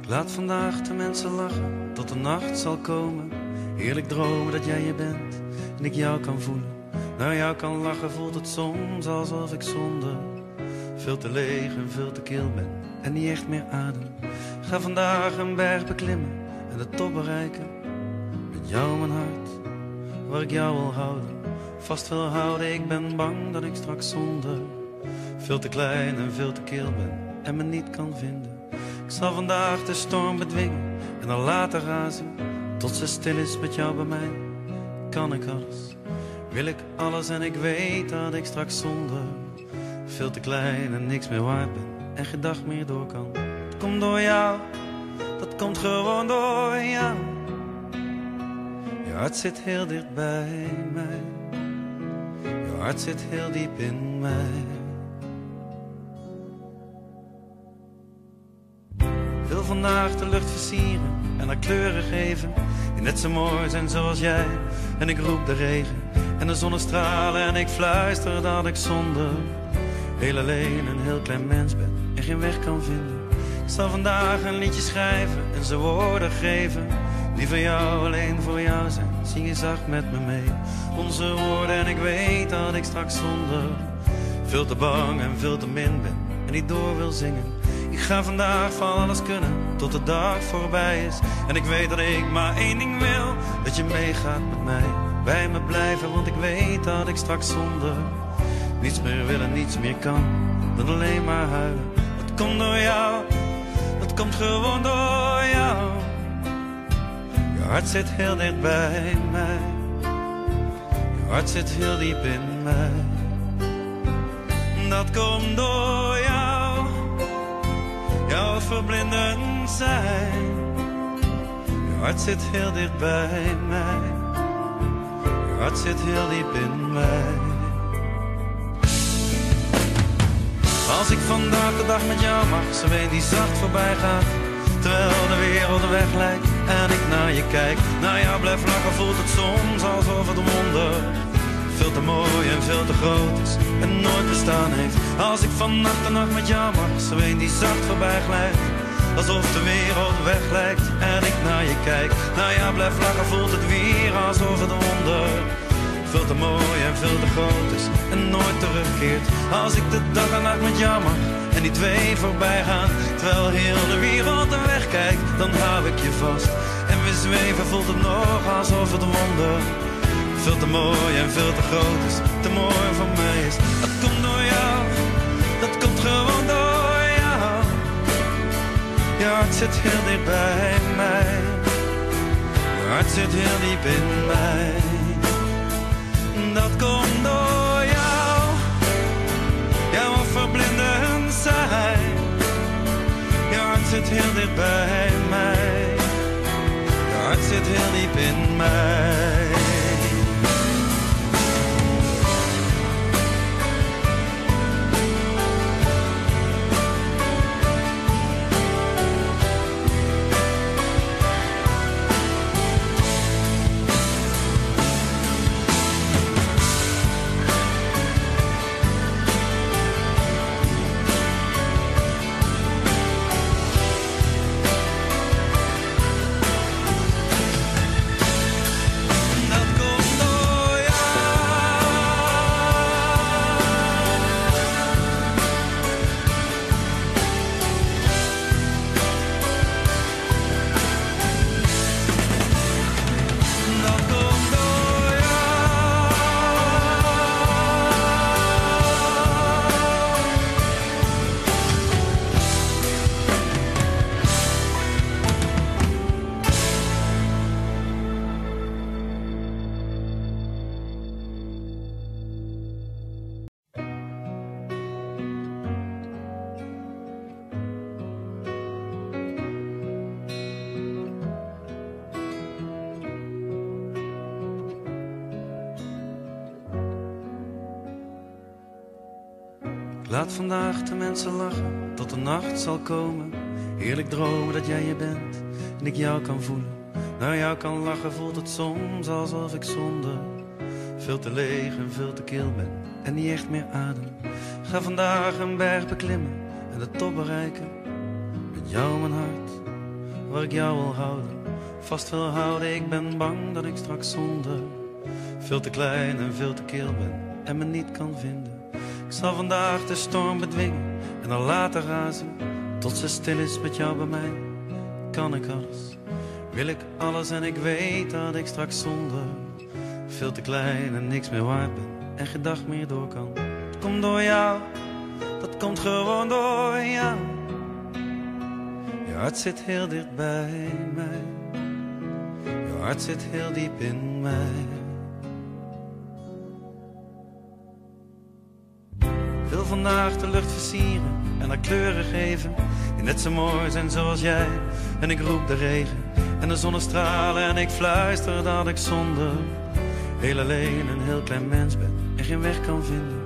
Laat vandaag de mensen lachen, tot de nacht zal komen. Heerlijk dromen dat jij je bent en ik jou kan voelen. Naar jou kan lachen, voelt het soms alsof ik zonder veel te leeg en veel te kil ben en niet echt meer adem. Ga vandaag een berg beklimmen en de top bereiken. Met jou mijn hart, waar ik jou wil houden, vast wil houden. Ik ben bang dat ik straks zonder veel te klein en veel te kil ben en me niet kan vinden. Ik zal vandaag de storm bedwingen en dan laten razen, tot ze stil is met jou bij mij. Kan ik alles, wil ik alles en ik weet dat ik straks zonder veel te klein en niks meer waard ben en geen dag meer door kan. Het komt door jou, dat komt gewoon door jou. Je hart zit heel dicht bij mij, je hart zit heel diep in mij. Wil vandaag de lucht versieren en haar kleuren geven, die net zo mooi zijn zoals jij. En ik roep de regen en de zonnestralen en ik fluister dat ik zonder heel alleen een heel klein mens ben en geen weg kan vinden. Ik zal vandaag een liedje schrijven en ze woorden geven, die van jou alleen voor jou zijn. Zing je zacht met me mee onze woorden en ik weet dat ik straks zonder veel te bang en veel te min ben en niet door wil zingen. Ik ga vandaag van alles kunnen tot de dag voorbij is. En ik weet dat ik maar één ding wil, dat je meegaat met mij, bij me blijven. Want ik weet dat ik straks zonder niets meer wil en niets meer kan dan alleen maar huilen. Dat komt door jou, dat komt gewoon door jou. Je hart zit heel dicht bij mij, je hart zit heel diep in mij. Dat komt door jou, jouw verblindend zijn. Je hart zit heel dicht bij mij, je hart zit heel diep in mij. Als ik vandaag de dag met jou mag, zo een die zacht voorbij gaat, terwijl de wereld een weg lijkt en ik naar je kijk. Naar jou blijf lachen, voelt het soms alsof het wonder veel te mooi en veel te groot is en nooit bestaan heeft. Als ik van nacht en nacht met jou mag, zo een die zacht voorbij glijdt, alsof de wereld weg lijkt en ik naar je kijk. Naar jou blijf lachen, voelt het weer alsof het wonder veel te mooi en veel te groot is en nooit terugkeert. Als ik de dag en nacht met jou mag en die twee voorbij gaan, terwijl heel de wereld een weg kijkt, dan hou ik je vast en we zweven. Voelt het nog alsof het wonder veel te mooi en veel te groot is, te mooi voor mij is. Dat komt door jou, dat komt gewoon door jou. Je hart zit heel dicht bij mij, je hart zit heel diep in mij. Dat komt door jou, jouw verblindend zijn. Je hart zit heel dicht bij mij, je hart zit heel diep in mij. Laat vandaag de mensen lachen, tot de nacht zal komen. Heerlijk dromen dat jij je bent en ik jou kan voelen. Naar jou kan lachen, voelt het soms alsof ik zonder veel te leeg en veel te kil ben en niet echt meer adem. Ga vandaag een berg beklimmen en de top bereiken. Met jou mijn hart, waar ik jou wil houden, vast wil houden. Ik ben bang dat ik straks zonder veel te klein en veel te kil ben en me niet kan vinden. Ik zal vandaag de storm bedwingen en dan later razen, tot ze stil is met jou bij mij. Kan ik alles, wil ik alles en ik weet dat ik straks zonder veel te klein en niks meer waard ben en geen dag meer door kan. Het komt door jou, dat komt gewoon door jou. Je hart zit heel dicht bij mij, je hart zit heel diep in mij. Ik wil vandaag de lucht versieren en haar kleuren geven, die net zo mooi zijn zoals jij. En ik roep de regen en de zonnestralen en ik fluister dat ik zonder heel alleen een heel klein mens ben en geen weg kan vinden.